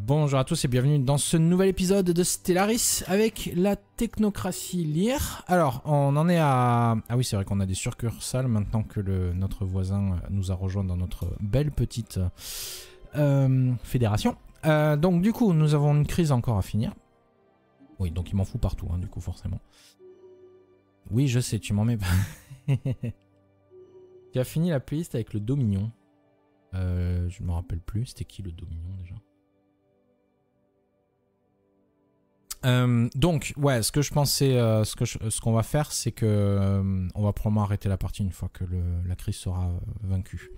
Bonjour à tous et bienvenue dans ce nouvel épisode de Stellaris avec la technocratie Lyre. Alors, on en est à... Ah oui, c'est vrai qu'on a des succursales maintenant que notre voisin nous a rejoint dans notre belle petite fédération. Donc du coup, nous avons une crise encore à finir. Oui, donc il m'en fout partout, hein, du coup, forcément. Oui, je sais, tu m'en mets pas. Tu as fini la playlist avec le Dominion. Je me rappelle plus, c'était qui le Dominion déjà? Donc, ouais, ce que je pensais, ce qu'on va faire, c'est que on va probablement arrêter la partie une fois que la crise sera vaincue.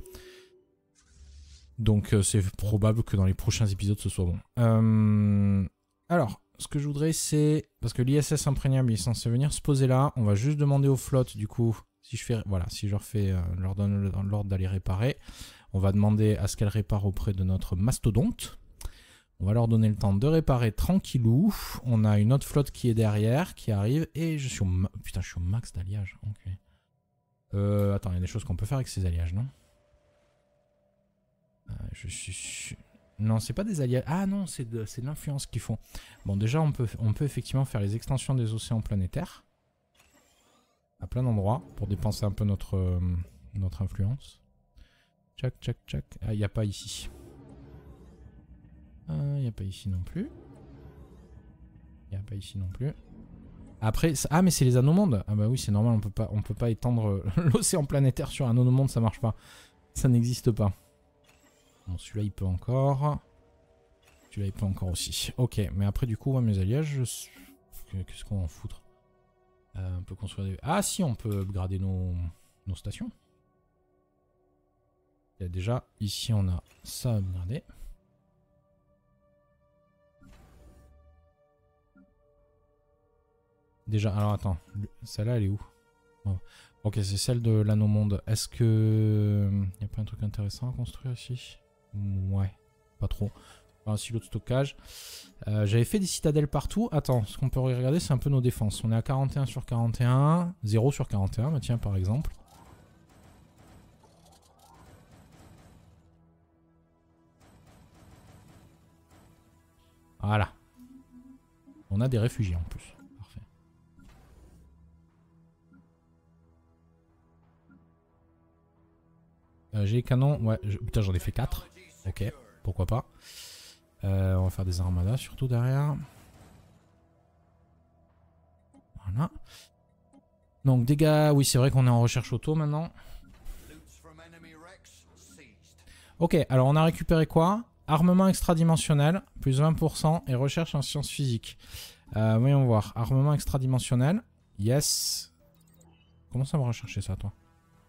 Donc, c'est probable que dans les prochains épisodes, ce soit bon. Alors, ce que je voudrais, c'est... Parce que l'ISS imprégnable est censé venir se poser là. On va juste demander aux flottes, du coup, si je fais... Voilà, si je leur donne l'ordre d'aller réparer, on va demander à ce qu'elles réparent auprès de notre mastodonte. On va leur donner le temps de réparer tranquillou. On a une autre flotte qui est derrière, qui arrive. Et je suis au... Putain, je suis au max d'alliage. Ok. Attends, il y a des choses qu'on peut faire avec ces alliages, non? Je suis... Non, c'est pas des alliages. Ah non, c'est de l'influence qu'ils font. Bon, déjà, on peut effectivement faire les extensions des océans planétaires. À plein d'endroits, pour dépenser un peu notre influence. Tchac, tchac, tchac. Ah, il n'y a pas ici. Il n'y a pas ici non plus. Il n'y a pas ici non plus. Après, ah mais c'est les anomondes. Ah bah oui, c'est normal, on peut pas étendre l'océan planétaire sur un anomonde, ça marche pas. Ça n'existe pas. Bon, celui-là il peut encore. Celui-là il peut encore aussi. Ok, mais après du coup, ouais, mes alliages, qu'est-ce qu'on va en foutre? On peut construire des... Ah si, on peut upgrader nos stations. Il y a déjà, ici on a ça à upgrader. Déjà, alors attends, celle-là elle est où? Oh. Ok, c'est celle de l'anomonde. Est-ce que... Il n'y a pas un truc intéressant à construire ici? Ouais, pas trop. Un silo de stockage. J'avais fait des citadelles partout. Attends, ce qu'on peut regarder, c'est un peu nos défenses. On est à 41 sur 41. 0 sur 41, bah tiens, par exemple. Voilà. On a des réfugiés en plus. Parfait. J'ai les canons. Ouais, putain, j'en ai fait 4. Ok, pourquoi pas. On va faire des armadas surtout derrière. Voilà. Donc dégâts, oui c'est vrai qu'on est en recherche auto maintenant. Ok, alors on a récupéré quoi? Armement extradimensionnel, plus 20% et recherche en sciences physiques. Voyons voir, armement extradimensionnel, yes. Comment ça va rechercher ça toi?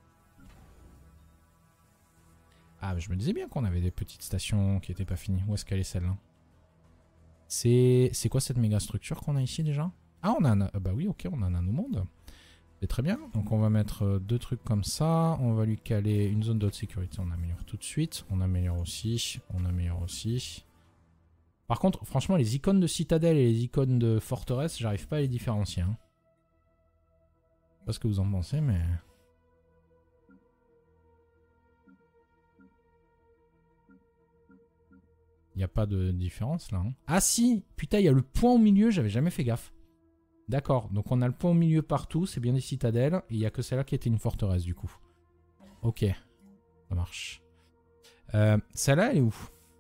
Ah mais je me disais bien qu'on avait des petites stations qui n'étaient pas finies. Où est-ce qu'elle est celle-là? C'est quoi cette méga structure qu'on a ici déjà? Ah on a un... Bah oui ok, on a un anomonde. C'est très bien. Donc on va mettre deux trucs comme ça. On va lui caler une zone de haute sécurité. On améliore tout de suite. On améliore aussi. On améliore aussi. Par contre, franchement, les icônes de citadelle et les icônes de forteresse, j'arrive pas à les différencier. Hein. Je sais pas ce que vous en pensez, mais... Il n'y a pas de différence là. Hein. Ah si! Putain, il y a le point au milieu, j'avais jamais fait gaffe. D'accord, donc on a le point au milieu partout, c'est bien des citadelles, et il n'y a que celle-là qui était une forteresse du coup. Ok, ça marche. Celle-là, elle est où?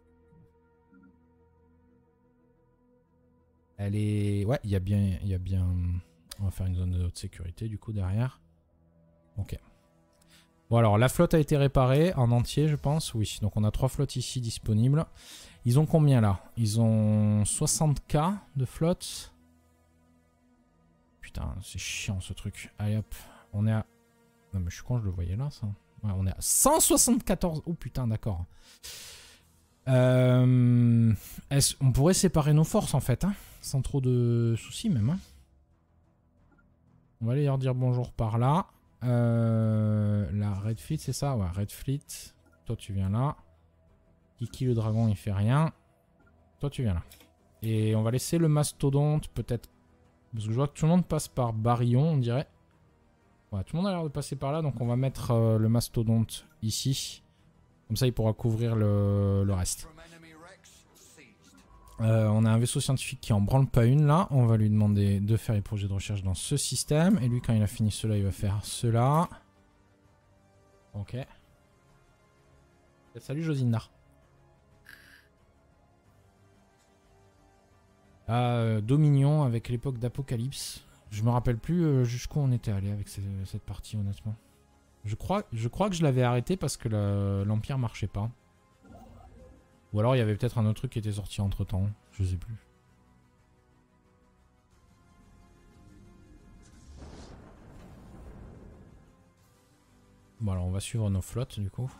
Elle est... Ouais, il y a bien... On va faire une zone de haute sécurité du coup derrière. Ok. Bon alors, la flotte a été réparée en entier je pense, oui. Donc on a 3 flottes ici disponibles. Ils ont combien là? Ils ont 60K de flotte. Putain, c'est chiant ce truc. Allez hop, on est à... Non mais je suis con, je le voyais là ça. Ouais, on est à 174. Oh putain, d'accord. On pourrait séparer nos forces en fait, hein, sans trop de soucis même. Hein. On va aller leur dire bonjour par là. La Red Fleet, c'est ça? Ouais, Red Fleet. Toi tu viens là. Kiki le dragon il fait rien. Toi tu viens là. Et on va laisser le mastodonte peut-être. Parce que je vois que tout le monde passe par Barillon, on dirait. Ouais, tout le monde a l'air de passer par là, donc on va mettre le mastodonte ici. Comme ça, il pourra couvrir le reste. On a un vaisseau scientifique qui en branle pas une là. On va lui demander de faire les projets de recherche dans ce système. Et lui, quand il a fini cela, il va faire cela. Ok. Salut Josinar. Dominion avec l'époque d'Apocalypse. Je me rappelle plus jusqu'où on était allé avec cette partie honnêtement. Je crois que je l'avais arrêté parce que l'Empire marchait pas. Ou alors il y avait peut-être un autre truc qui était sorti entre temps. Je sais plus. Bon alors on va suivre nos flottes du coup.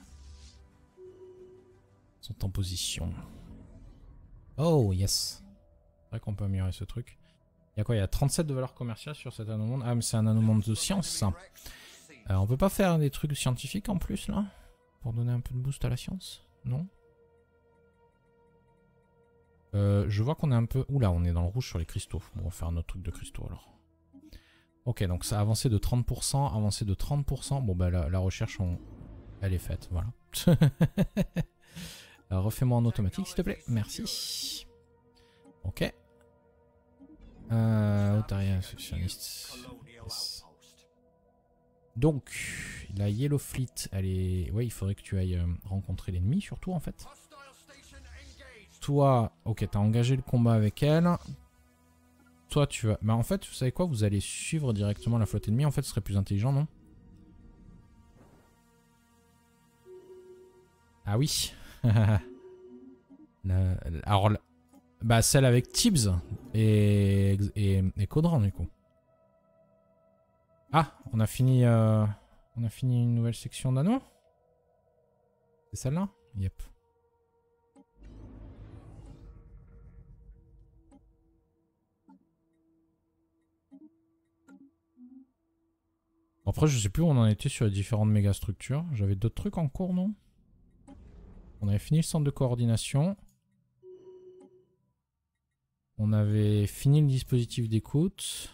Ils sont en position. Oh yes. C'est vrai qu'on peut améliorer ce truc. Il y a quoi? Il y a 37 de valeur commerciale sur cet anomonde. Ah mais c'est un anomonde de science ça. On peut pas faire des trucs scientifiques en plus là? Pour donner un peu de boost à la science? Non? Je vois qu'on est un peu... Oula, on est dans le rouge sur les cristaux. Bon, on va faire un autre truc de cristaux alors. Ok, donc ça a avancé de 30%, avancé de 30%. Bon bah la recherche, elle est faite, voilà. Refais-moi en automatique s'il te plaît, merci. Ok. Otaria Insurrectionniste. Yes. Donc, la Yellow Fleet, elle est... Ouais, il faudrait que tu ailles rencontrer l'ennemi surtout en fait. Toi, ok, t'as engagé le combat avec elle. Toi, tu vas... Bah en fait, vous savez quoi? Vous allez suivre directement la flotte ennemie. En fait, ce serait plus intelligent, non? Ah oui. Alors, bah celle avec Tibbs et Caudran, du coup. Ah, on a fini une nouvelle section d'anneaux? C'est celle-là? Yep. Après, je sais plus où on en était sur les différentes méga structures. J'avais d'autres trucs en cours, non? On avait fini le centre de coordination. On avait fini le dispositif d'écoute.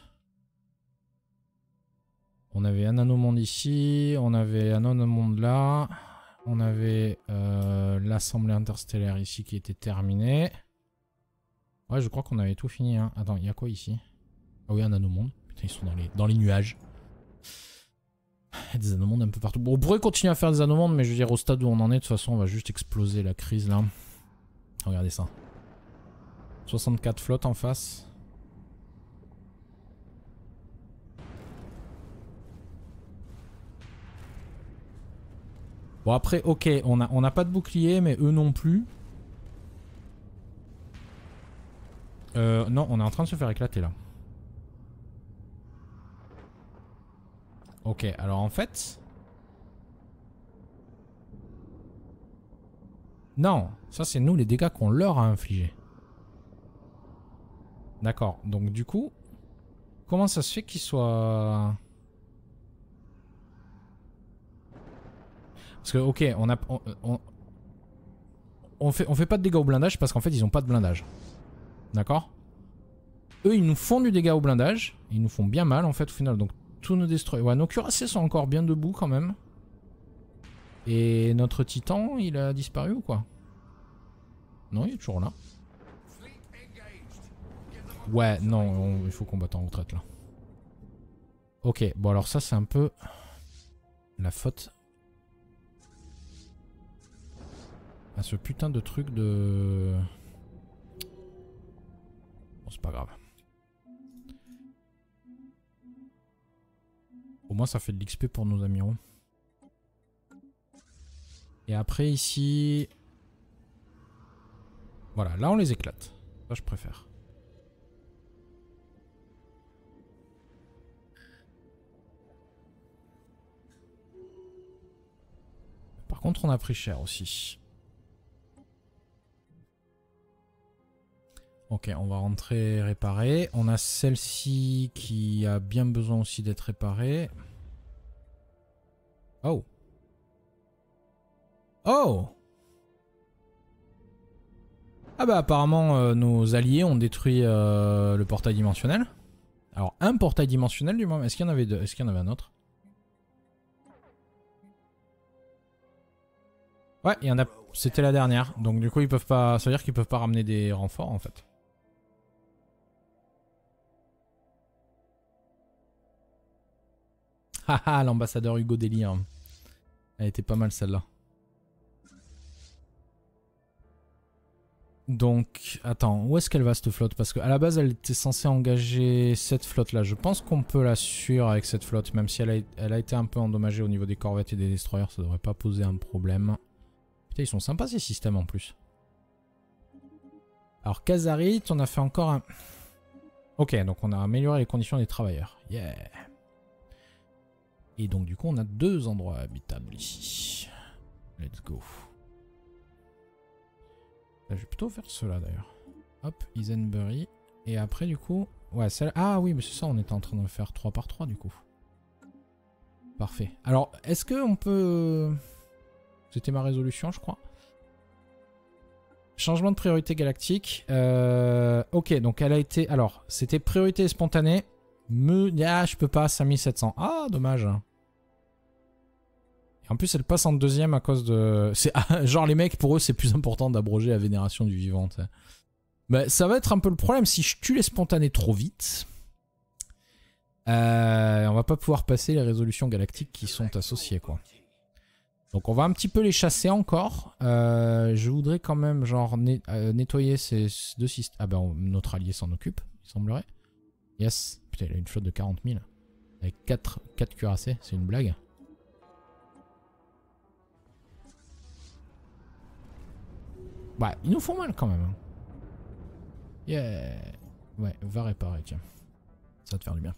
On avait un nanomonde ici. On avait un nanomonde là. On avait l'assemblée interstellaire ici qui était terminée. Ouais, je crois qu'on avait tout fini. Hein. Attends, il y a quoi ici? Ah oui, un nanomonde. Putain, ils sont dans les nuages. Il y a des anomondes un peu partout. Bon, on pourrait continuer à faire des anomondes, mais je veux dire, au stade où on en est, de toute façon, on va juste exploser la crise là. Regardez ça. 64 flottes en face. Bon, après, ok, on n'a pas de bouclier, mais eux non plus. Non, on est en train de se faire éclater là. Ok, alors en fait... Non, ça c'est nous les dégâts qu'on leur a infligés. D'accord, donc du coup... Comment ça se fait qu'ils soient... Parce que ok, on fait pas de dégâts au blindage parce qu'en fait ils ont pas de blindage. D'accord? Eux ils nous font du dégât au blindage. Ils nous font bien mal en fait au final. Donc tous nos destroyers... Ouais, nos cuirassés sont encore bien debout quand même. Et notre titan, il a disparu ou quoi? Non, il est toujours là. Ouais, non, il faut qu'on batte en retraite là. Ok, bon alors ça c'est un peu la faute à ce putain de truc de... Bon, c'est pas grave. Au moins ça fait de l'XP pour nos amiraux. Et après ici... Voilà, là on les éclate. Ça je préfère. Par contre on a pris cher aussi. Ok, on va rentrer réparer. On a celle-ci qui a bien besoin aussi d'être réparée. Oh. Oh. Ah bah apparemment nos alliés ont détruit le portail dimensionnel. Alors un portail dimensionnel du moment. Est-ce qu'il y en avait deux? Est-ce qu'il y en avait un autre? Ouais, il y en a... c'était la dernière. Donc du coup, ils peuvent pas... Ça veut dire qu'ils peuvent pas ramener des renforts, en fait. Haha, l'ambassadeur Hugo Délire. Elle était pas mal, celle-là. Donc, attends, où est-ce qu'elle va cette flotte? Parce qu'à la base, elle était censée engager cette flotte-là. Je pense qu'on peut la suivre avec cette flotte, même si elle a été un peu endommagée au niveau des corvettes et des destroyers, ça devrait pas poser un problème. Putain, ils sont sympas ces systèmes en plus. Alors, Kazarit, on a fait encore un... Ok, donc on a amélioré les conditions des travailleurs. Yeah. Et donc, du coup, on a 2 endroits habitables ici. Let's go. Là, je vais plutôt faire cela d'ailleurs. Hop, Isenbury. Et après, du coup... Ouais, celle... Ah oui, mais c'est ça, on était en train de faire 3 par 3 du coup. Parfait. Alors, est-ce qu'on peut... C'était ma résolution, je crois. Changement de priorité galactique. Ok, donc elle a été... Alors, c'était priorité spontanée. Ah, je peux pas, 5700. Ah, dommage. Et en plus, elle passe en deuxième à cause de... Genre, les mecs, pour eux, c'est plus important d'abroger la vénération du vivant. Bah, ça va être un peu le problème. Si je tue les spontanés trop vite, on va pas pouvoir passer les résolutions galactiques qui sont associées, quoi. Donc, on va un petit peu les chasser encore. Je voudrais quand même, genre, nettoyer ces 2 systèmes. Ah ben, notre allié s'en occupe, il semblerait. Yes. Putain, il a une flotte de 40 000. Avec 4 cuirassés, c'est une blague. Bah, ils nous font mal quand même. Yeah. Ouais, va réparer, tiens. Ça va te faire du bien.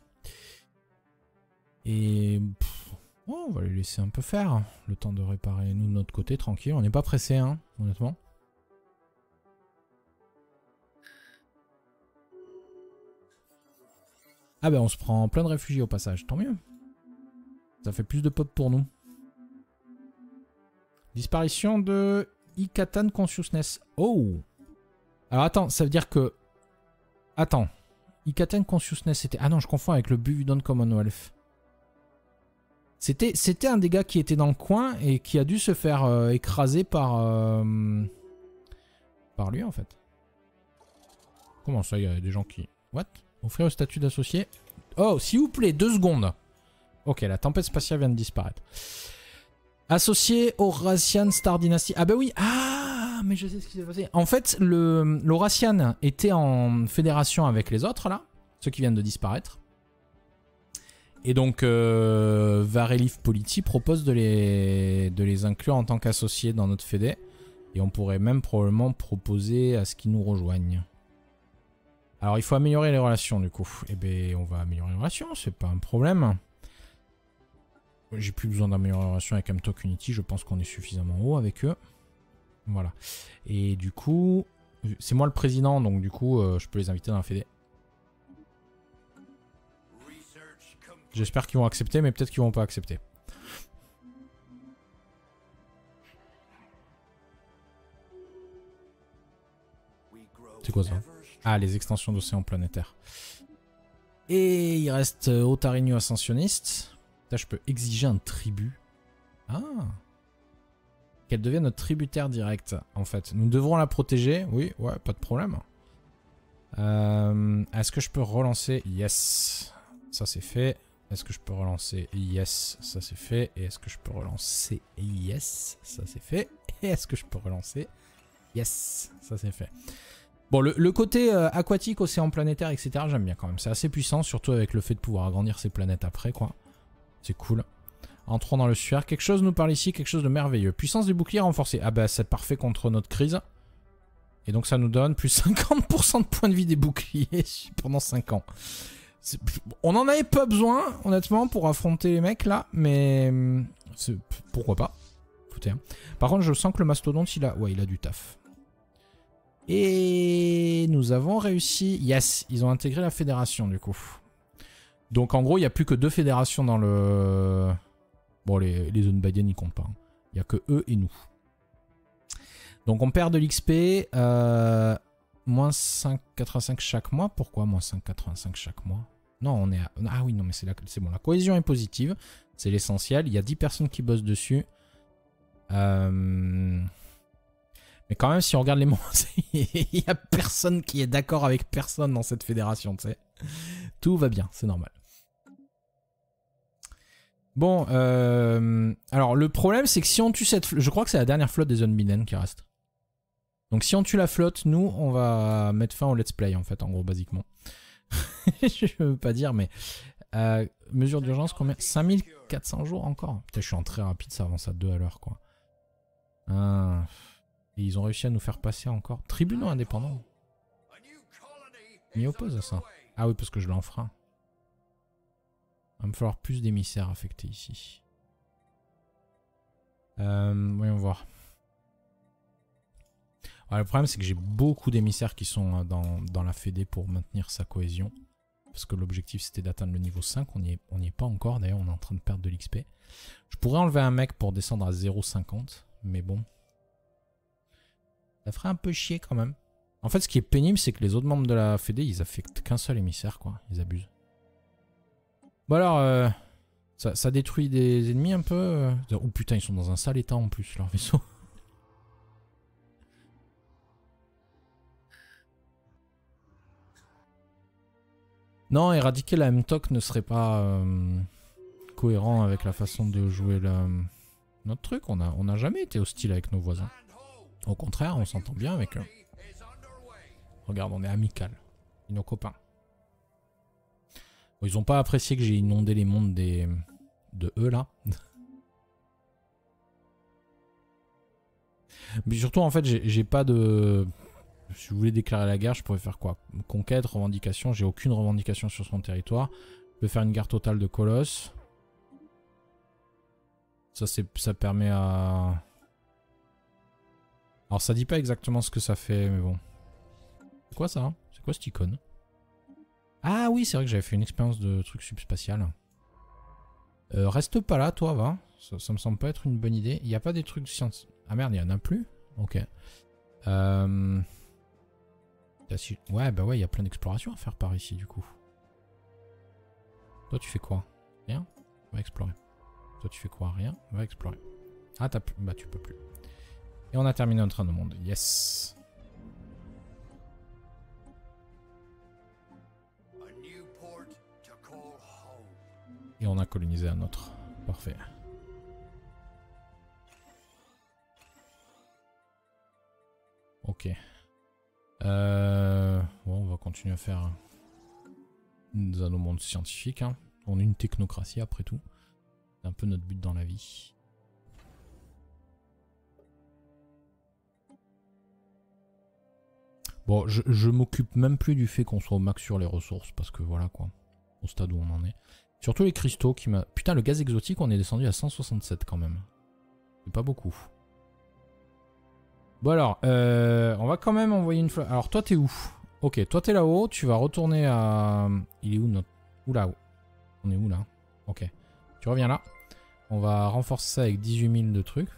Et... Oh, on va les laisser un peu faire. Le temps de réparer, nous, de notre côté, tranquille. On n'est pas pressé, hein, honnêtement. Ah ben, on se prend plein de réfugiés au passage. Tant mieux. Ça fait plus de pop pour nous. Disparition de... Ikatan Consciousness. Oh. Alors attends, ça veut dire que... Attends. Ikatan Consciousness, c'était... Ah non, je confonds avec le Buvidon Commonwealth. C'était un des gars qui était dans le coin et qui a dû se faire écraser par... par lui, en fait. Comment ça, il y a des gens qui... What? Offrir le statut d'associé. Oh, s'il vous plaît, 2 secondes. Ok, la tempête spatiale vient de disparaître. Associé Horatian Star Dynasty. Ah bah oui, ah, mais je sais ce qui s'est passé. En fait, l'Horatian était en fédération avec les autres, là. Ceux qui viennent de disparaître. Et donc, Varelif Politi propose de les inclure en tant qu'associés dans notre fédé. Et on pourrait même probablement proposer à ce qu'ils nous rejoignent. Alors, il faut améliorer les relations, du coup. Eh bien, on va améliorer les relations, c'est pas un problème. J'ai plus besoin d'améliorer les relations avec Amtok Unity, je pense qu'on est suffisamment haut avec eux. Voilà. Et du coup, c'est moi le président, donc du coup, je peux les inviter dans la fédé. J'espère qu'ils vont accepter, mais peut-être qu'ils vont pas accepter. C'est quoi ça? Ah, les extensions d'océan planétaire. Et il reste Otarinio ascensionniste. Là, je peux exiger un tribut. Ah. Qu'elle devienne notre tributaire direct, en fait. Nous devrons la protéger. Oui, ouais, pas de problème. Est-ce que je peux relancer? Yes. Ça, c'est fait. Est-ce que je peux relancer? Yes. Ça, c'est fait. Et est-ce que je peux relancer? Yes. Ça, c'est fait. Et est-ce que je peux relancer? Yes. Ça, c'est fait. Bon, le côté aquatique, océan planétaire, etc., j'aime bien quand même. C'est assez puissant, surtout avec le fait de pouvoir agrandir ces planètes après, quoi. C'est cool. Entrons dans le suaire. Quelque chose nous parle ici, quelque chose de merveilleux. Puissance du bouclier renforcée. Ah bah c'est parfait contre notre crise. Et donc ça nous donne plus 50% de points de vie des boucliers pendant 5 ans. On en avait pas besoin, honnêtement, pour affronter les mecs là. Mais pourquoi pas. Écoutez, hein. Par contre, je sens que le mastodonte, il a du taf. Et nous avons réussi. Yes, ils ont intégré la fédération du coup. Donc en gros, il n'y a plus que 2 fédérations dans le... Bon, les zones badiennes, ils comptent pas. Hein. Il n'y a que eux et nous. Donc on perd de l'XP. Moins 5,85 chaque mois. Pourquoi moins 5,85 chaque mois? Non, on est à... Ah oui, non, mais c'est bon. La cohésion est positive. C'est l'essentiel. Il y a 10 personnes qui bossent dessus. Mais quand même, si on regarde les mondes, il n'y a personne qui est d'accord avec personne dans cette fédération, tu sais. Tout va bien, c'est normal. Bon, alors le problème, c'est que si on tue cette flotte, je crois que c'est la dernière flotte des Unbidden qui reste. Donc si on tue la flotte, nous, on va mettre fin au let's play, en fait, en gros, basiquement. Je veux pas dire, mais... mesure d'urgence, combien? 5400 jours encore? Putain, je suis en très rapide, ça avance à 2 à l'heure, quoi. Et ils ont réussi à nous faire passer encore. Tribunaux indépendants. M'y oppose à ça. Ah oui, parce que je l'enfreins. Il va me falloir plus d'émissaires affectés ici. Voyons voir. Alors, le problème, c'est que j'ai beaucoup d'émissaires qui sont dans la fédé pour maintenir sa cohésion. Parce que l'objectif, c'était d'atteindre le niveau 5. On n'y est pas encore. D'ailleurs, on est en train de perdre de l'XP. Je pourrais enlever un mec pour descendre à 0,50. Mais bon. Ça ferait un peu chier quand même. En fait, ce qui est pénible, c'est que les autres membres de la fédé, ils affectent qu'un seul émissaire, quoi. Ils abusent. Bon alors, ça détruit des ennemis un peu. Oh putain, ils sont dans un sale état en plus, leur vaisseau. Non, éradiquer la MTOC ne serait pas cohérent avec la façon de jouer notre truc. On n'a jamais été hostile avec nos voisins. Au contraire, on s'entend bien avec eux. Regarde, on est amical. Et nos copains. Bon, ils n'ont pas apprécié que j'ai inondé les mondes de eux là. Mais surtout, en fait, j'ai pas de... Si je voulais déclarer la guerre, je pourrais faire quoi? Conquête, revendication. J'ai aucune revendication sur son territoire. Je peux faire une guerre totale de Colosse. Ça permet à... Alors ça dit pas exactement ce que ça fait, mais bon. C'est quoi ça? C'est quoi cette icône? Ah oui, c'est vrai que j'avais fait une expérience de truc subspatial. Reste pas là, toi, va. Ça me semble pas être une bonne idée. Il n'y a pas des trucs de science... Ah merde, il y en a plus? Ok. Ouais, bah ouais, il y a plein d'explorations à faire par ici, du coup. Toi, tu fais quoi? Rien? Va explorer. Toi, tu fais quoi? Rien? Va explorer. Ah, t'as plus... Bah, tu peux plus. Et on a terminé notre train de monde. Yes. Et on a colonisé un autre. Parfait. Ok. Bon, on va continuer à faire des anneaux mondes scientifiques. Hein. On est une technocratie après tout. C'est un peu notre but dans la vie. Bon, je m'occupe même plus du fait qu'on soit au max sur les ressources. Parce que voilà quoi. Au stade où on en est. Surtout les cristaux qui m'a... Putain, le gaz exotique, on est descendu à 167 quand même. C'est pas beaucoup. Bon alors, on va quand même envoyer une flotte. Alors toi t'es où? Ok, toi t'es là-haut, tu vas retourner à... Il est où notre... Où là-haut? On est où là? Ok. Tu reviens là. On va renforcer ça avec 18 000 de trucs.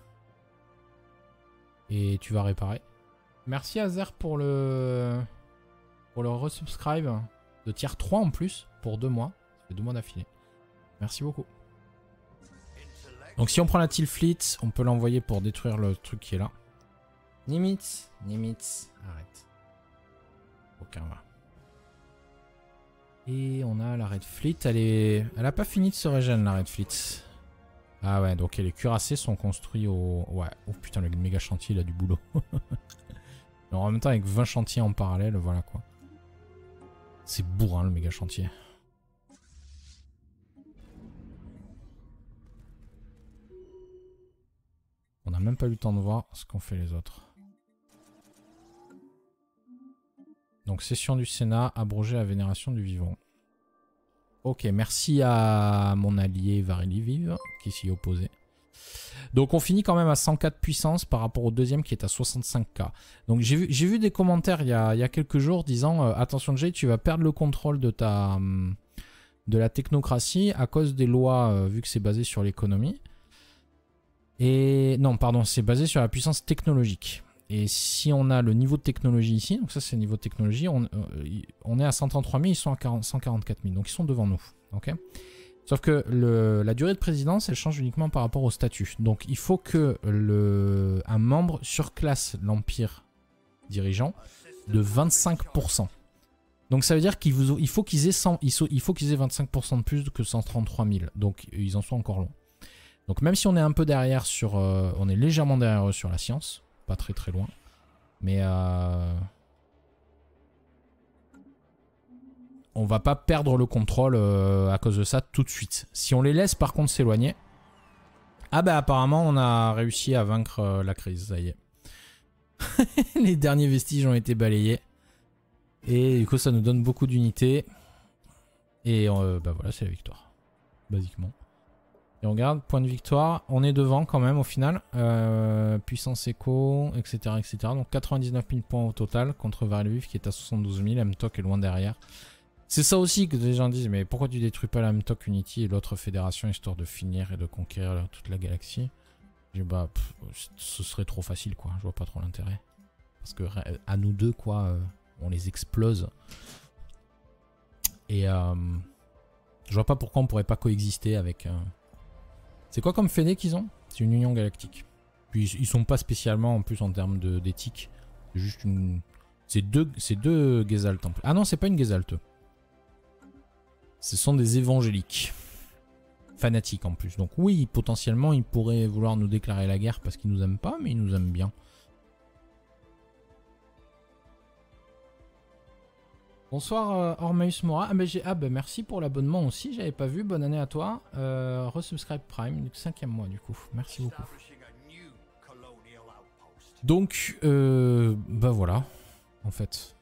Et tu vas réparer. Merci Azer pour le... Pour le resubscribe. De tier 3 en plus, pour 2 mois. Ça fait 2 mois d'affilée. Merci beaucoup. Donc si on prend la Teal Fleet, on peut l'envoyer pour détruire le truc qui est là. Nimitz, arrête. Aucun va. Et on a la Red Fleet, elle a pas fini de se régénérer la Red Fleet. Ah ouais, donc les cuirassés sont construits au... Ouais, oh putain, le méga chantier, il a du boulot. Alors en même temps, avec 20 chantiers en parallèle, voilà quoi. C'est bourrin le méga chantier. On n'a même pas eu le temps de voir ce qu'ont fait les autres. Donc session du Sénat, abroger la vénération du vivant. Ok, merci à mon allié Vareli Vive qui s'y est opposé. Donc on finit quand même à 104 puissance par rapport au deuxième qui est à 65k. Donc j'ai vu des commentaires il y a quelques jours disant attention Jay, tu vas perdre le contrôle de la technocratie à cause des lois vu que c'est basé sur l'économie. Et non, pardon, c'est basé sur la puissance technologique. Et si on a le niveau de technologie ici, donc ça c'est le niveau de technologie, on est à 133 000, ils sont à 144 000, donc ils sont devant nous. Okay, Sauf que la durée de présidence, elle change uniquement par rapport au statut. Donc il faut que un membre surclasse l'empire dirigeant de 25%. Donc ça veut dire il faut qu'ils aient 25% de plus que 133 000. Donc ils en sont encore loin. Donc même si on est un peu derrière sur... on est légèrement derrière eux sur la science. Pas très très loin. Mais... on va pas perdre le contrôle à cause de ça tout de suite. Si on les laisse par contre s'éloigner... Ah bah apparemment on a réussi à vaincre la crise, ça y est. Les derniers vestiges ont été balayés. Et du coup ça nous donne beaucoup d'unités. Et bah voilà, c'est la victoire. Basiquement. Et on regarde, point de victoire. On est devant quand même au final. Puissance éco, etc., etc. Donc 99 000 points au total contre Varlviv qui est à 72 000. M-Tok est loin derrière. C'est ça aussi que les gens disent, mais pourquoi tu détruis pas la M-Tok Unity et l'autre fédération histoire de finir et de conquérir toute la galaxie? J'ai bah, ce serait trop facile quoi, je vois pas trop l'intérêt. Parce que à nous deux quoi, on les explose. Et je vois pas pourquoi on pourrait pas coexister avec... C'est quoi comme fédé qu'ils ont? C'est une union galactique. Puis ils sont pas spécialement en plus en termes d'éthique. C'est juste une... C'est deux Gestalt en plus. Ah non, c'est pas une Gestalt. Ce sont des évangéliques. Fanatiques en plus. Donc oui, potentiellement, ils pourraient vouloir nous déclarer la guerre parce qu'ils nous aiment pas, mais ils nous aiment bien. Bonsoir Ormeus Mora. Ah bah merci pour l'abonnement aussi, j'avais pas vu. Bonne année à toi. Resubscribe Prime, 5e mois du coup. Merci beaucoup. Donc, bah voilà, en fait.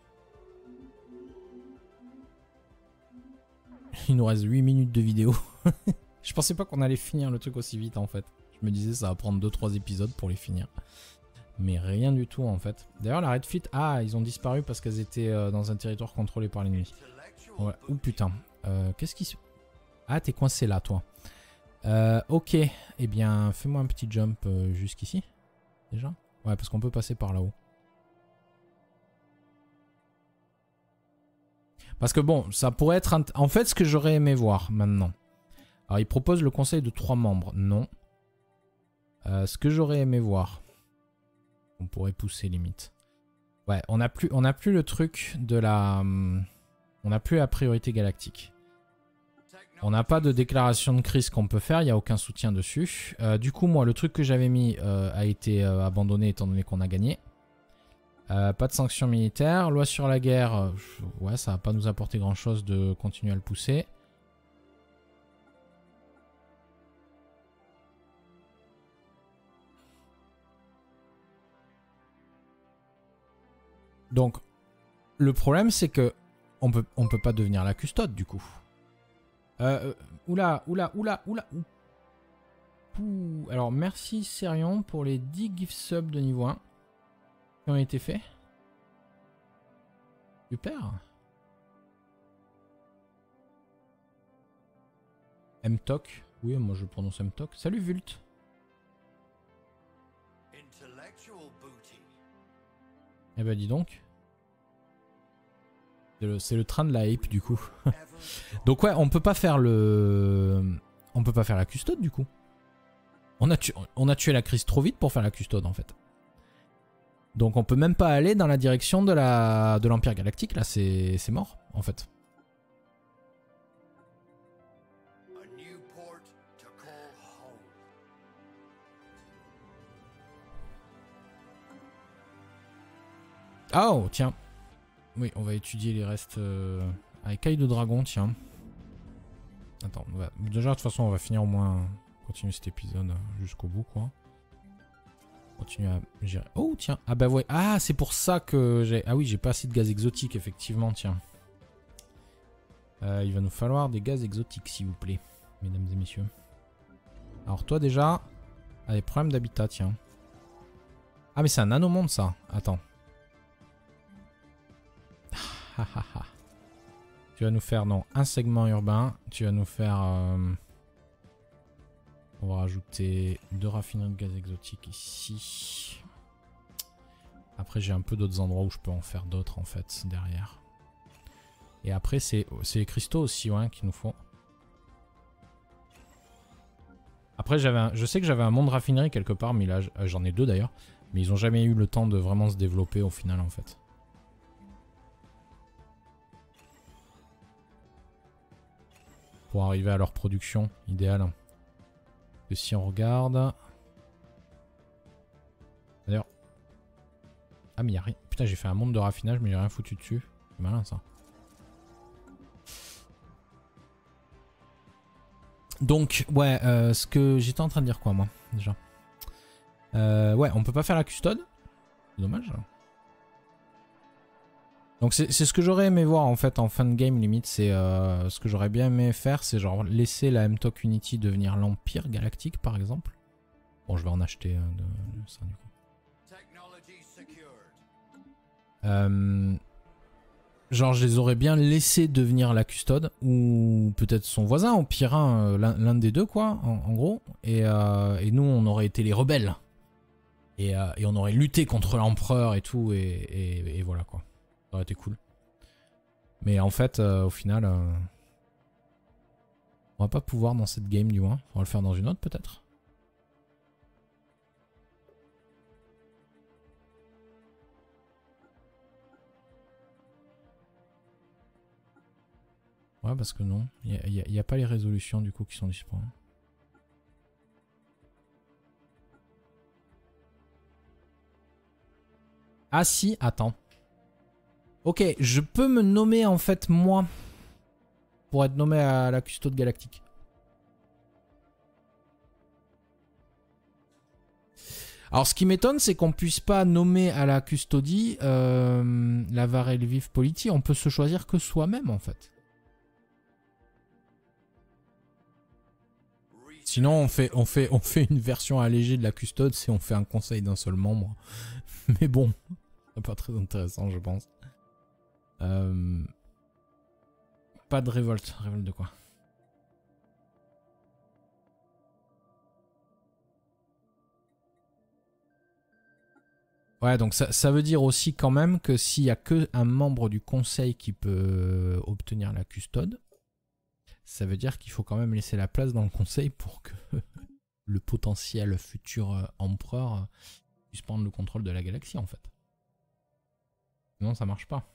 Il nous reste 8 minutes de vidéo. Je pensais pas qu'on allait finir le truc aussi vite en fait. Je me disais ça va prendre 2-3 épisodes pour les finir. Mais rien du tout en fait. D'ailleurs la Red Fleet, ah ils ont disparu parce qu'elles étaient dans un territoire contrôlé par l'ennemi. Ouais. Ouh putain. Qu'est-ce qui se... Ah t'es coincé là toi. Ok. Eh bien fais-moi un petit jump jusqu'ici. Déjà. Ouais parce qu'on peut passer par là-haut. Parce que bon, ça pourrait être... En fait, ce que j'aurais aimé voir maintenant. Alors, il propose le conseil de 3 membres. Non. Ce que j'aurais aimé voir. On pourrait pousser limite. Ouais, on n'a plus le truc de la... On n'a plus la priorité galactique. On n'a pas de déclaration de crise qu'on peut faire. Il n'y a aucun soutien dessus. Du coup, moi, le truc que j'avais mis a été abandonné étant donné qu'on a gagné. Pas de sanctions militaires. Loi sur la guerre, ouais, ça va pas nous apporter grand chose de continuer à le pousser. Donc, le problème c'est que on peut pas devenir la custode du coup. Oula. Alors, merci Serion pour les 10 gift subs de niveau 1. Ont été faits. Super. M-Tok. Oui, moi je prononce M-Tok. Salut Vult. Eh ben dis donc. C'est le train de la hype du coup. Donc ouais, on peut pas faire le... On peut pas faire la custode du coup. On a tué la crise trop vite pour faire la custode en fait. Donc on peut même pas aller dans la direction de l'Empire Galactique, là c'est mort en fait. Oh tiens. Oui, on va étudier les restes avec écailles de dragon, tiens. Attends, déjà de toute façon on va finir au moins, continuer cet épisode jusqu'au bout quoi. Continuer à gérer. Oh tiens, ah bah ouais, ah c'est pour ça que j'ai... Ah oui, j'ai pas assez de gaz exotique effectivement, tiens. Il va nous falloir des gaz exotiques s'il vous plaît, mesdames et messieurs. Alors toi déjà, ah, des problèmes d'habitat, tiens. Ah mais c'est un nanomonde ça, attends. Tu vas nous faire, non, un segment urbain, tu vas nous faire... On va rajouter 2 raffineries de gaz exotique ici. Après j'ai un peu d'autres endroits où je peux en faire d'autres en fait derrière. Et après c'est les cristaux aussi ouais, qu'il nous faut. Après, je sais que j'avais un monde raffinerie quelque part, mais là, j'en ai deux d'ailleurs. Mais ils ont jamais eu le temps de vraiment se développer au final, en fait. Pour arriver à leur production idéale. Et si on regarde... D'ailleurs... Ah, mais il y a rien... Putain, j'ai fait un monde de raffinage, mais j'ai rien foutu dessus. C'est malin, ça. Donc, ouais, ce que j'étais en train de dire quoi, moi, déjà. Ouais, on peut pas faire la custode. Dommage. Donc c'est ce que j'aurais aimé voir en fait en fin de game limite. C'est ce que j'aurais bien aimé faire, c'est genre laisser la MTOC Unity devenir l'Empire Galactique par exemple. Bon, je vais en acheter de ça du coup. Genre je les aurais bien laissé devenir la custode ou peut-être son voisin au pire l'un des deux quoi en gros et nous on aurait été les rebelles et on aurait lutté contre l'empereur et tout et voilà quoi, ça aurait été cool mais en fait au final on va pas pouvoir dans cette game du moins, on va le faire dans une autre peut-être. Ouais, parce que non, il n'y a pas les résolutions du coup qui sont disponibles. Ah si, attends. Ok, je peux me nommer en fait moi pour être nommé à la custode galactique. Alors ce qui m'étonne c'est qu'on puisse pas nommer à la custodie la Varel Vive Polity, on peut se choisir que soi-même en fait. Sinon on fait une version allégée de la custode, c'est on fait un conseil d'un seul membre. Mais bon, c'est pas très intéressant je pense. Pas de révolte. Révolte de quoi? Ouais, donc ça veut dire aussi quand même que s'il y a que un membre du conseil qui peut obtenir la custode, ça veut dire qu'il faut quand même laisser la place dans le conseil pour que le potentiel futur empereur puisse prendre le contrôle de la galaxie en fait. Sinon ça marche pas.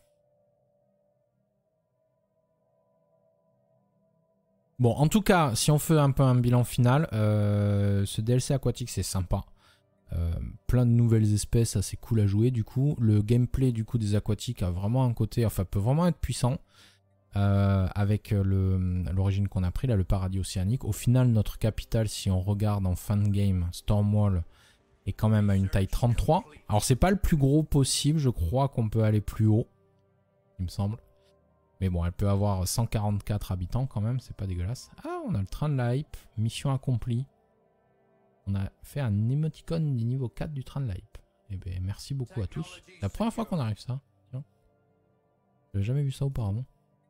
Bon, en tout cas, si on fait un peu un bilan final, ce DLC aquatique c'est sympa. Plein de nouvelles espèces, assez cool à jouer du coup. Le gameplay du coup des aquatiques a vraiment un côté, enfin peut vraiment être puissant. Avec l'origine qu'on a pris là, le paradis océanique. Au final, notre capitale, si on regarde en fin de game, Stormwall est quand même à une taille 33. Alors c'est pas le plus gros possible, je crois qu'on peut aller plus haut, il me semble. Mais bon, elle peut avoir 144 habitants quand même, c'est pas dégueulasse. Ah, on a le train de la hype, mission accomplie. On a fait un émoticône du niveau 4 du train de la hype. Eh bien, merci beaucoup à tous. C'est la première fois qu'on arrive ça. Tiens. J'avais jamais vu ça auparavant.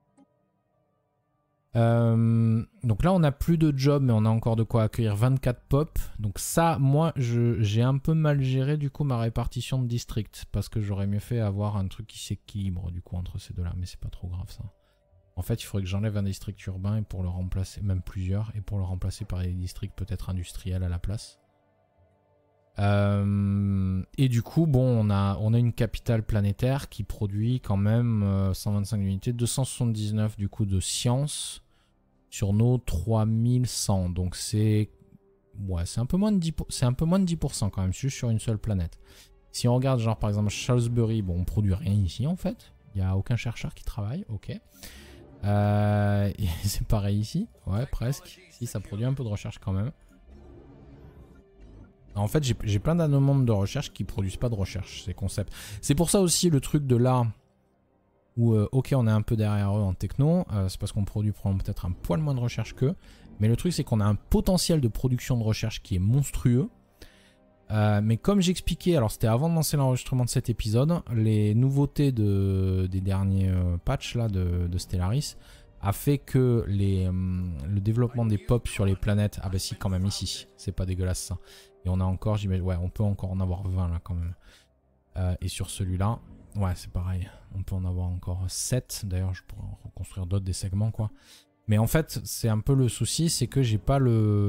Donc là on a plus de jobs mais on a encore de quoi accueillir 24 pop. Donc ça moi j'ai un peu mal géré du coup ma répartition de districts parce que j'aurais mieux fait avoir un truc qui s'équilibre du coup entre ces deux là, mais c'est pas trop grave ça. En fait il faudrait que j'enlève un district urbain et pour le remplacer, même plusieurs, et pour le remplacer par des districts peut-être industriels à la place. Et du coup bon on a une capitale planétaire qui produit quand même 125 unités, 279 du coup de science sur nos 3100, donc c'est ouais, c'est un peu moins de 10%, c'est un peu moins de 10% quand même, juste sur une seule planète. Si on regarde genre par exemple Salisbury, bon on produit rien ici en fait, il n'y a aucun chercheur qui travaille, ok. C'est pareil ici, ouais presque, si ça produit un peu de recherche quand même. En fait j'ai plein d'anomales de recherche qui produisent pas de recherche, ces concepts. C'est pour ça aussi le truc de là où ok on est un peu derrière eux en techno, c'est parce qu'on produit peut-être un poil moins de recherche qu'eux, mais le truc c'est qu'on a un potentiel de production de recherche qui est monstrueux. Mais comme j'expliquais, alors c'était avant de lancer l'enregistrement de cet épisode, les nouveautés des derniers patchs là de Stellaris a fait que le développement des pops sur les planètes, ah bah si quand même ici, c'est pas dégueulasse ça. Et on a encore, j'imagine, ouais on peut encore en avoir 20 là quand même. Et sur celui-là, ouais c'est pareil, on peut en avoir encore 7, d'ailleurs je pourrais en reconstruire d'autres des segments quoi. Mais en fait, c'est un peu le souci, c'est que j'ai pas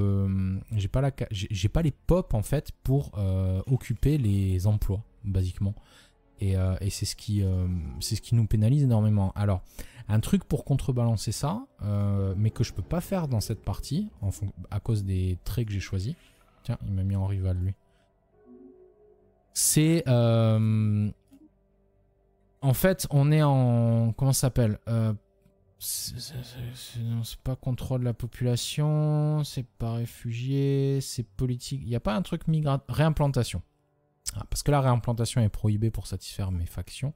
les pop en fait pour occuper les emplois, basiquement. Et c'est ce qui nous pénalise énormément. Alors, un truc pour contrebalancer ça, mais que je peux pas faire dans cette partie, à cause des traits que j'ai choisis. Tiens, il m'a mis en rival, lui. C'est... en fait, on est en... Comment ça s'appelle c'est pas contrôle de la population, c'est pas réfugié, c'est politique. Il n'y a pas un truc réimplantation. Ah, parce que la réimplantation est prohibée pour satisfaire mes factions.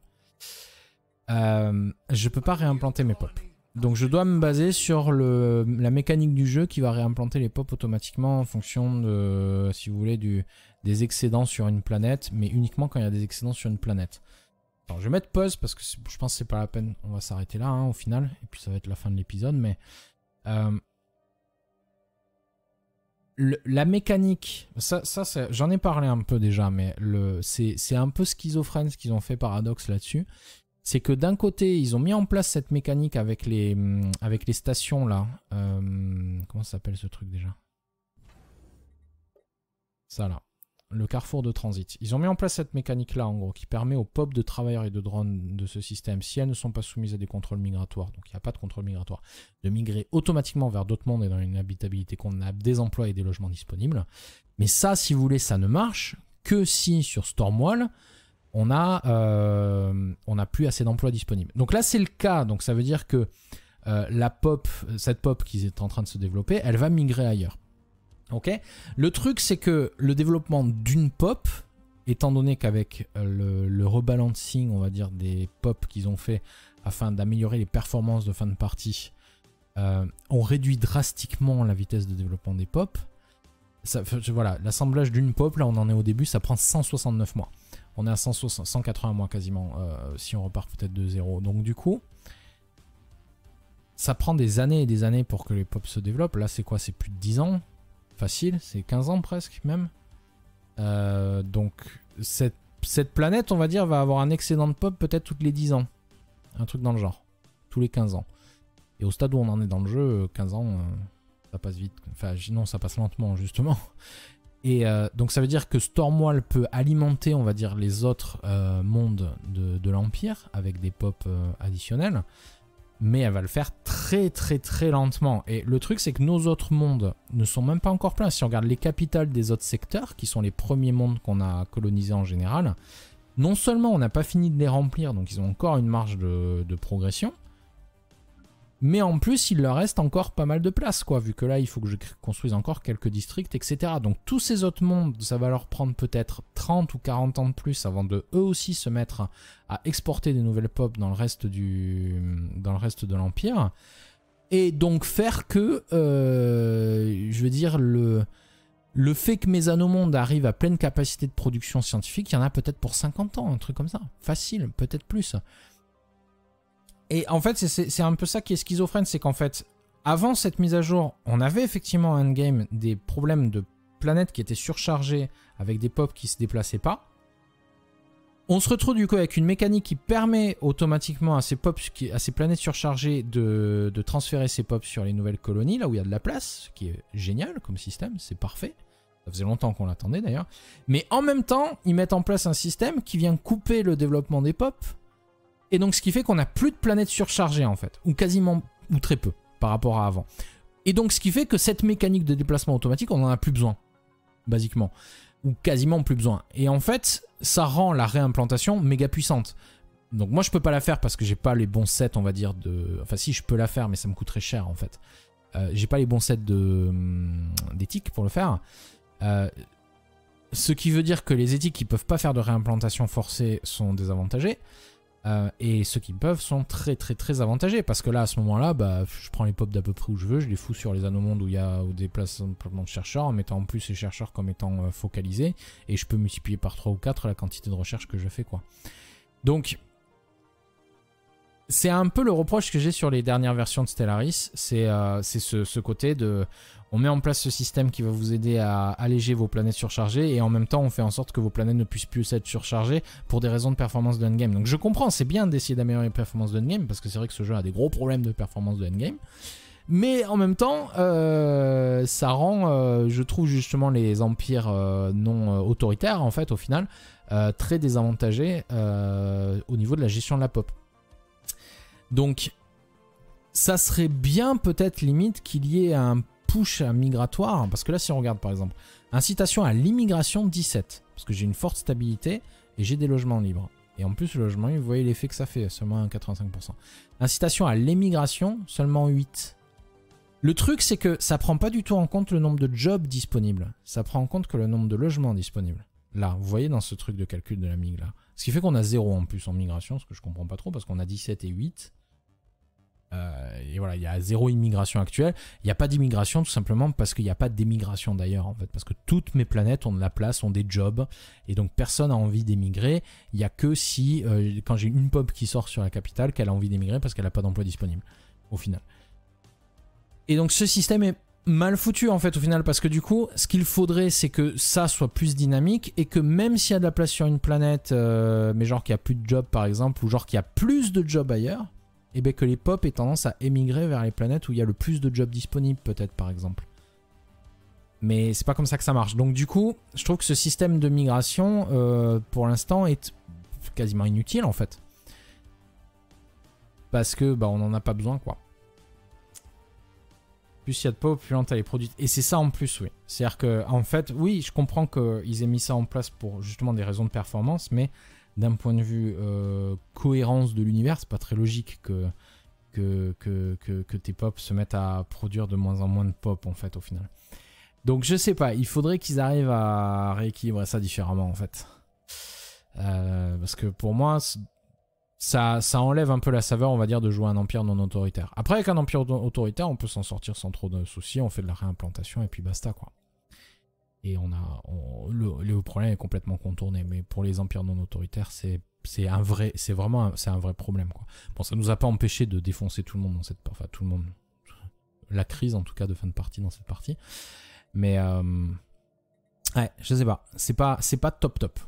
Je peux pas réimplanter mes pop. Donc je dois me baser sur la mécanique du jeu qui va réimplanter les pop automatiquement en fonction de, si vous voulez, des excédents sur une planète, mais uniquement quand il y a des excédents sur une planète. Alors, je vais mettre pause parce que je pense que c'est pas la peine. On va s'arrêter là au final. Et puis ça va être la fin de l'épisode. Mais la mécanique, ça j'en ai parlé un peu déjà, mais c'est un peu schizophrène ce qu'ils ont fait Paradox là-dessus. C'est que d'un côté, ils ont mis en place cette mécanique avec les stations là. Comment ça s'appelle ce truc déjà? Ça là. Le carrefour de transit. Ils ont mis en place cette mécanique-là, en gros, qui permet aux pop de travailleurs et de drones de ce système, si elles ne sont pas soumises à des contrôles migratoires, donc il n'y a pas de contrôle migratoire, de migrer automatiquement vers d'autres mondes et dans une habitabilité convenable, des emplois et des logements disponibles. Mais ça, si vous voulez, ça ne marche que si, sur Stormwall, on n'a plus assez d'emplois disponibles. Donc là, c'est le cas. Donc ça veut dire que cette pop qui est en train de se développer, elle va migrer ailleurs. Ok. Le truc, c'est que le développement d'une pop, étant donné qu'avec le rebalancing, on va dire, des pop qu'ils ont fait afin d'améliorer les performances de fin de partie, on réduit drastiquement la vitesse de développement des pop. Voilà, l'assemblage d'une pop, là on en est au début, ça prend 169 mois. On est à 180 mois quasiment, si on repart peut-être de zéro. Donc du coup, ça prend des années et des années pour que les pop se développent. Là c'est quoi? C'est plus de 10 ans. Facile, c'est 15 ans presque même. Donc cette planète, on va dire, va avoir un excédent de pop peut-être toutes les 10 ans. Un truc dans le genre. Tous les 15 ans. Et au stade où on en est dans le jeu, 15 ans, ça passe vite. Enfin, non, ça passe lentement, justement. Et donc ça veut dire que Stormwall peut alimenter, on va dire, les autres mondes de l'Empire avec des pop additionnels. Mais elle va le faire très très très lentement. Et le truc, c'est que nos autres mondes ne sont même pas encore pleins. Si on regarde les capitales des autres secteurs, qui sont les premiers mondes qu'on a colonisés en général, non seulement on n'a pas fini de les remplir, donc ils ont encore une marge de progression, mais en plus il leur reste encore pas mal de place, quoi, vu que là il faut que je construise encore quelques districts, etc. Donc tous ces autres mondes, ça va leur prendre peut-être 30 ou 40 ans de plus avant de eux aussi se mettre à exporter des nouvelles pop dans le reste de l'Empire. Et donc faire que, je veux dire, le fait que mes anomondes arrivent à pleine capacité de production scientifique, il y en a peut-être pour 50 ans, un truc comme ça. Facile, peut-être plus. Et en fait, c'est un peu ça qui est schizophrène, c'est qu'en fait, avant cette mise à jour, on avait effectivement en endgame des problèmes de planètes qui étaient surchargées avec des pop qui ne se déplaçaient pas. On se retrouve du coup avec une mécanique qui permet automatiquement à ces planètes surchargées de transférer ces pops sur les nouvelles colonies, là où il y a de la place, ce qui est génial comme système, c'est parfait. Ça faisait longtemps qu'on l'attendait d'ailleurs. Mais en même temps, ils mettent en place un système qui vient couper le développement des pop. Et donc ce qui fait qu'on n'a plus de planètes surchargées en fait, ou quasiment, ou très peu par rapport à avant. Et donc ce qui fait que cette mécanique de déplacement automatique, on n'en a plus besoin, basiquement, ou quasiment plus besoin. Et en fait, ça rend la réimplantation méga puissante. Donc moi je peux pas la faire parce que j'ai pas les bons sets, on va dire, enfin si je peux la faire mais ça me coûterait cher en fait. J'ai pas les bons sets d'éthique pour le faire. Ce qui veut dire que les éthiques qui peuvent pas faire de réimplantation forcée sont désavantagées. Et ceux qui peuvent sont très très très avantagés parce que là à ce moment là je prends les pop d'à peu près où je veux, je les fous sur les anomondes où il y a des places de chercheurs en mettant en plus ces chercheurs comme étant focalisés et je peux multiplier par 3 ou 4 la quantité de recherche que je fais, quoi. Donc c'est un peu le reproche que j'ai sur les dernières versions de Stellaris, c'est ce côté de... On met en place ce système qui va vous aider à alléger vos planètes surchargées et en même temps on fait en sorte que vos planètes ne puissent plus être surchargées pour des raisons de performance de endgame. Donc je comprends, c'est bien d'essayer d'améliorer les performances de endgame parce que c'est vrai que ce jeu a des gros problèmes de performance de endgame. Mais en même temps, ça rend, je trouve justement les empires non autoritaires, en fait, au final, très désavantagés au niveau de la gestion de la pop. Donc, ça serait bien peut-être limite qu'il y ait un push migratoire, parce que là, si on regarde par exemple, incitation à l'immigration 17, parce que j'ai une forte stabilité et j'ai des logements libres. Et en plus, le logement, vous voyez l'effet que ça fait, seulement 85%. Incitation à l'émigration, seulement 8%. Le truc, c'est que ça prend pas du tout en compte le nombre de jobs disponibles. Ça prend en compte que le nombre de logements disponibles. Là, vous voyez dans ce truc de calcul de la mig, là. Ce qui fait qu'on a 0 en plus en migration, ce que je comprends pas trop, parce qu'on a 17 et 8. Et voilà, il y a 0 immigration actuelle. Il n'y a pas d'immigration tout simplement parce qu'il n'y a pas d'émigration d'ailleurs, en fait. Parce que toutes mes planètes ont de la place, ont des jobs. Et donc personne n'a envie d'émigrer. Il n'y a que si, quand j'ai une pop qui sort sur la capitale, qu'elle a envie d'émigrer parce qu'elle n'a pas d'emploi disponible, au final. Et donc ce système est mal foutu en fait au final, parce que du coup ce qu'il faudrait c'est que ça soit plus dynamique et que même s'il y a de la place sur une planète mais genre qu'il n'y a plus de jobs par exemple, ou genre qu'il y a plus de jobs ailleurs, et bien que les pop aient tendance à émigrer vers les planètes où il y a le plus de jobs disponibles peut-être par exemple. Mais c'est pas comme ça que ça marche. Donc du coup je trouve que ce système de migration pour l'instant est quasiment inutile en fait, parce que bah on n'en a pas besoin quoi. Plus il y a de pop, plus lente elle est produite. Et c'est ça en plus, oui. C'est-à-dire que, en fait, oui, je comprends qu'ils aient mis ça en place pour justement des raisons de performance, mais d'un point de vue cohérence de l'univers, c'est pas très logique que tes pop se mettent à produire de moins en moins de pop, en fait, au final. Donc, je sais pas, il faudrait qu'ils arrivent à rééquilibrer ça différemment, en fait. Parce que pour moi, ça enlève un peu la saveur, on va dire, de jouer un empire non autoritaire. Après, avec un empire autoritaire, on peut s'en sortir sans trop de soucis, on fait de la réimplantation et puis basta, quoi. Et le problème est complètement contourné. Mais pour les empires non autoritaires, c'est un vrai problème, quoi. Bon, ça nous a pas empêché de défoncer tout le monde dans cette partie. Enfin, tout le monde. La crise, en tout cas, de fin de partie dans cette partie. Mais, ouais, je sais pas. C'est pas top.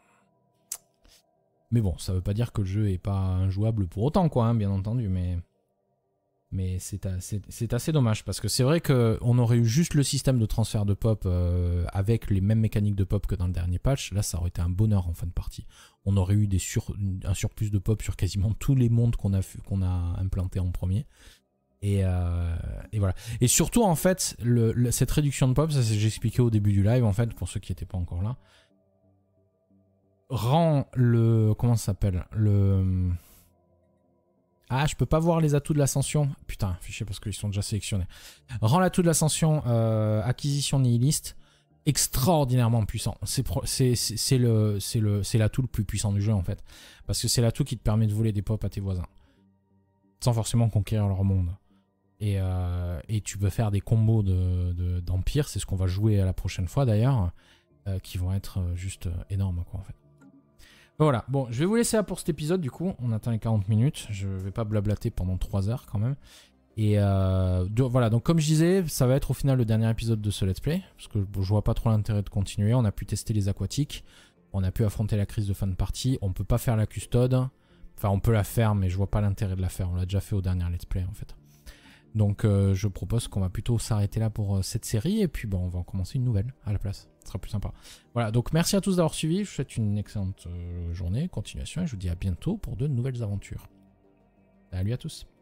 Mais bon, ça veut pas dire que le jeu est pas injouable pour autant, quoi, hein, bien entendu, mais c'est assez dommage, parce que c'est vrai qu'on aurait eu juste le système de transfert de pop avec les mêmes mécaniques de pop que dans le dernier patch. Là, ça aurait été un bonheur en fin de partie. On aurait eu un surplus de pop sur quasiment tous les mondes qu'on a implantés en premier. Et voilà. Et surtout, en fait, cette réduction de pop, ça j'ai expliqué au début du live, en fait, pour ceux qui n'étaient pas encore là, rend comment ça s'appelle, je peux pas voir les atouts de l'ascension, putain, fichier, parce qu'ils sont déjà sélectionnés. Rend l'atout de l'ascension acquisition nihiliste extraordinairement puissant. C'est l'atout le plus puissant du jeu, en fait, parce que c'est l'atout qui te permet de voler des pop à tes voisins sans forcément conquérir leur monde. Et tu peux faire des combos d'empire, c'est ce qu'on va jouer à la prochaine fois d'ailleurs, qui vont être juste énormes, quoi, en fait. Voilà, bon, je vais vous laisser là pour cet épisode, du coup, on atteint les 40 minutes, je vais pas blablater pendant 3 heures quand même. Et voilà, donc comme je disais, ça va être au final le dernier épisode de ce let's play, parce que je vois pas trop l'intérêt de continuer. On a pu tester les aquatiques, on a pu affronter la crise de fin de partie, on peut pas faire la custode, enfin on peut la faire, mais je vois pas l'intérêt de la faire, on l'a déjà fait au dernier let's play en fait. Donc je propose qu'on va plutôt s'arrêter là pour cette série, et puis bon, on va en commencer une nouvelle à la place. Ce sera plus sympa. Voilà, donc merci à tous d'avoir suivi, je vous souhaite une excellente journée, continuation, et je vous dis à bientôt pour de nouvelles aventures. Salut à tous.